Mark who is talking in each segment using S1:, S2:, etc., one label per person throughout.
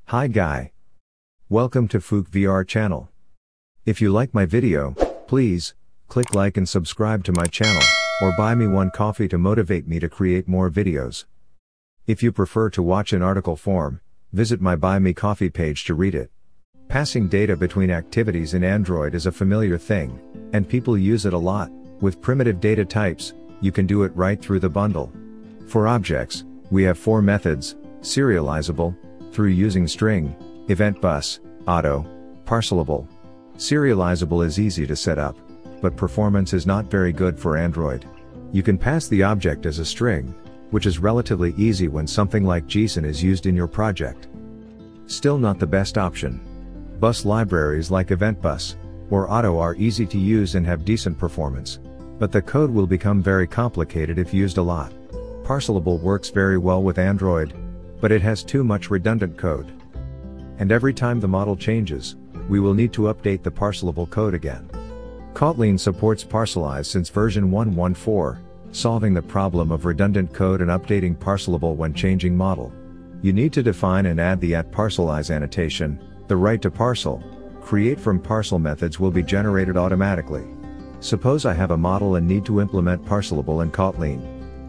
S1: Hi guy. Welcome to Fook VR channel. If you like my video, please, click like and subscribe to my channel, or buy me one coffee to motivate me to create more videos. If you prefer to watch in article form, visit my Buy Me Coffee page to read it. Passing data between activities in Android is a familiar thing, and people use it a lot. With primitive data types, you can do it right through the bundle. For objects, we have 4 methods: Serializable, through using string, EventBus, Otto, Parcelable. Serializable is easy to set up, but performance is not very good for Android. You can pass the object as a string, which is relatively easy when something like JSON is used in your project. Still not the best option. Bus libraries like EventBus or Otto are easy to use and have decent performance, but the code will become very complicated if used a lot. Parcelable works very well with Android, but it has too much redundant code. And every time the model changes, we will need to update the Parcelable code again. Kotlin supports Parcelize since version 1.14, solving the problem of redundant code and updating Parcelable when changing model. You need to define and add the @Parcelize annotation. The right to parcel, create from parcel methods will be generated automatically. Suppose I have a model and need to implement Parcelable in Kotlin.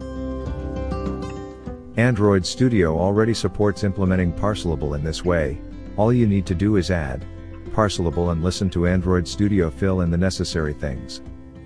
S1: Android Studio already supports implementing Parcelable in this way. All you need to do is add Parcelable and listen to Android Studio fill in the necessary things.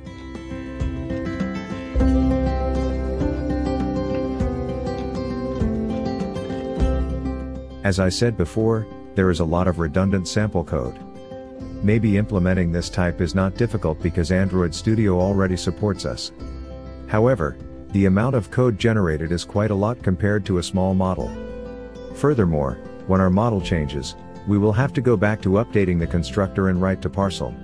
S1: As I said before, there is a lot of redundant sample code. Maybe implementing this type is not difficult because Android Studio already supports us. However, the amount of code generated is quite a lot compared to a small model. Furthermore, when our model changes, we will have to go back to updating the constructor and write to parcel.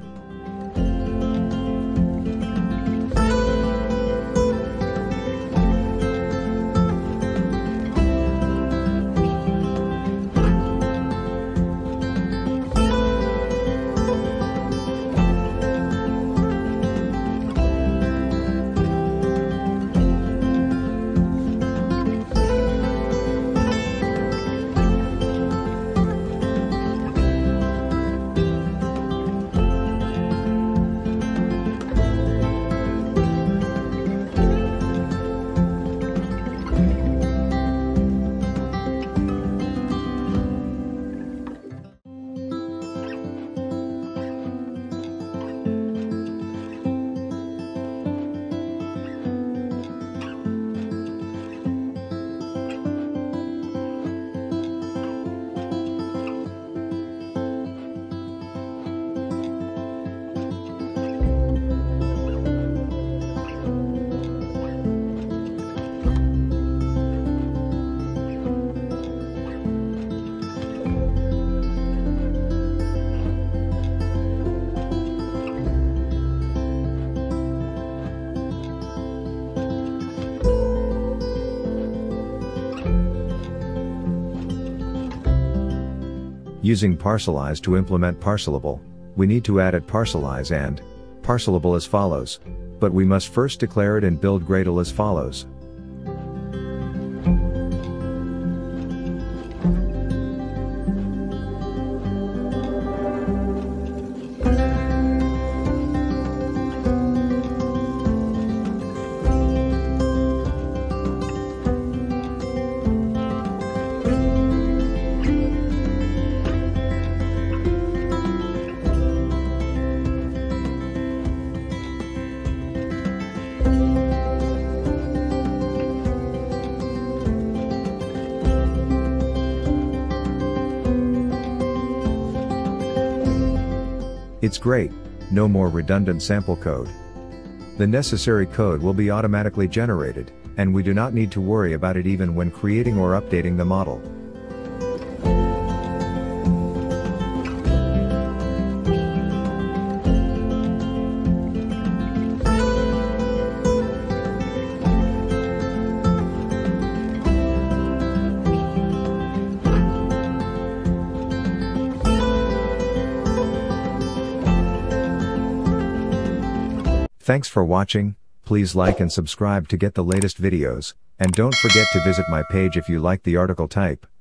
S1: Using Parcelize to implement Parcelable, we need to add @Parcelize and Parcelable as follows, but we must first declare it and build Gradle as follows. It's great, no more redundant sample code. The necessary code will be automatically generated, and we do not need to worry about it even when creating or updating the model. Thanks for watching. Please like and subscribe to get the latest videos, and don't forget to visit my page if you like the article type.